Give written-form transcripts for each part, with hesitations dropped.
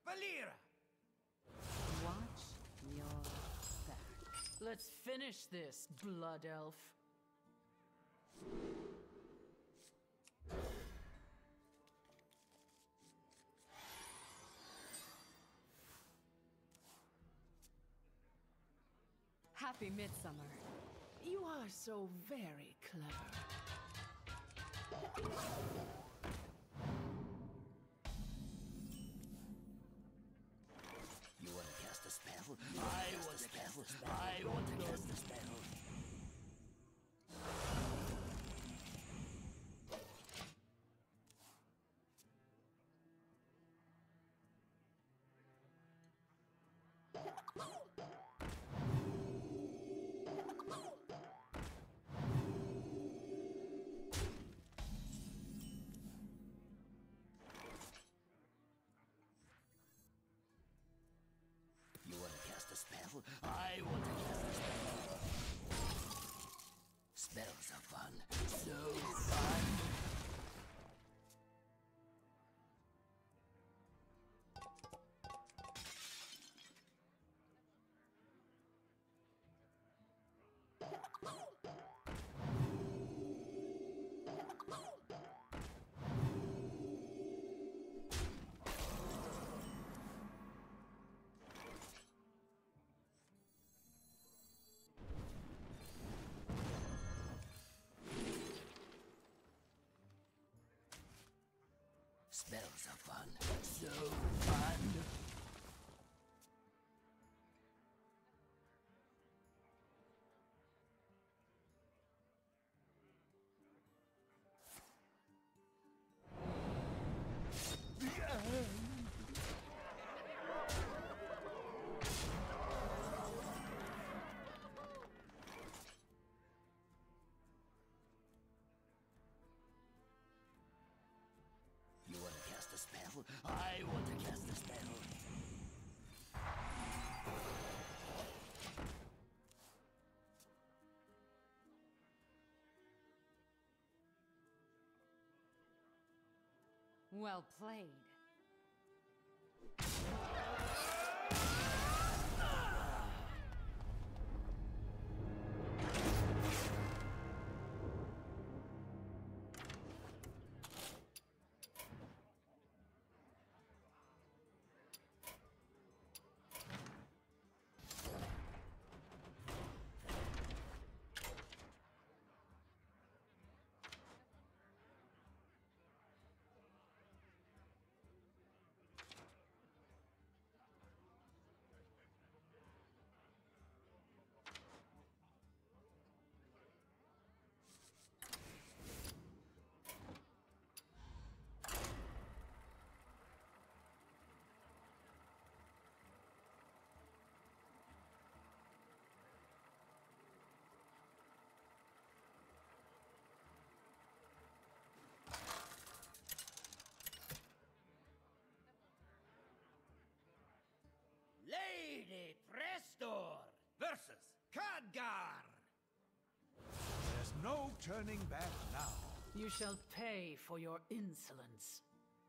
Valira! Watch your back. Let's finish this, Blood Elf. Happy Midsummer. You are so very clever. You want to cast a spell? I want to cast a spell. I want to cast a spell. You want to cast a spell? I want to cast a spell. Spells are fun. So fun. Spells are fun. So fun. You want to cast a spell? I want to cast a spell. Well played. Lady Prestor versus Khadgar. There's no turning back now. You shall pay for your insolence.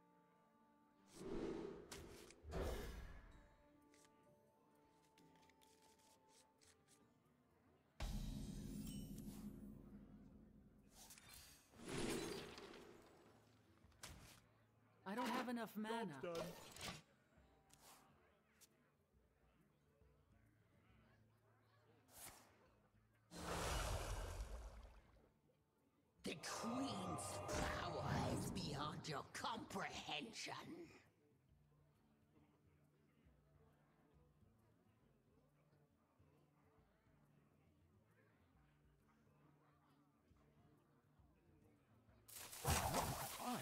I don't have enough mana. Job's done. The Queen's power is beyond your comprehension. Fine.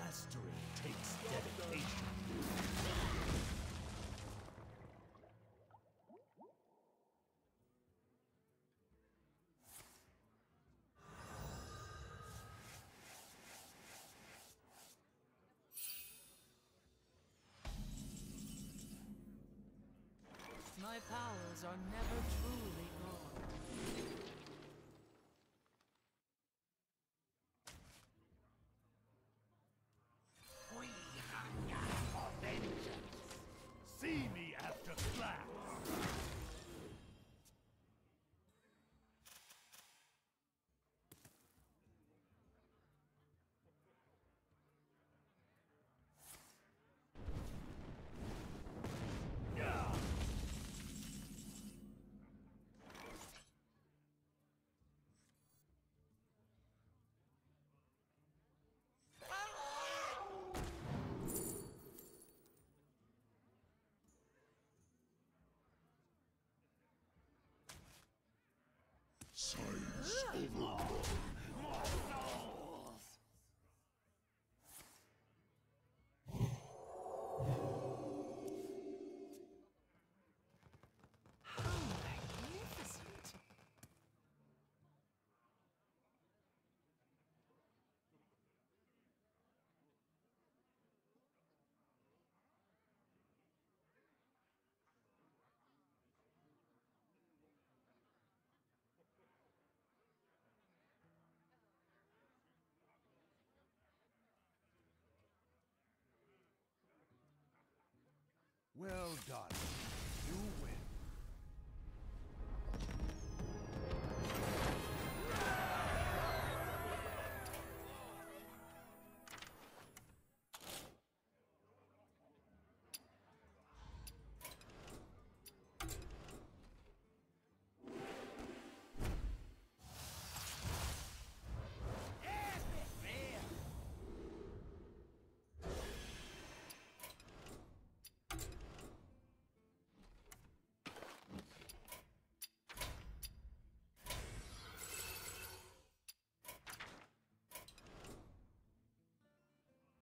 Mastery takes dedication. My powers are never truly gone. We hunger for vengeance. See me after class. Science over. More souls. How magnificent! Well done.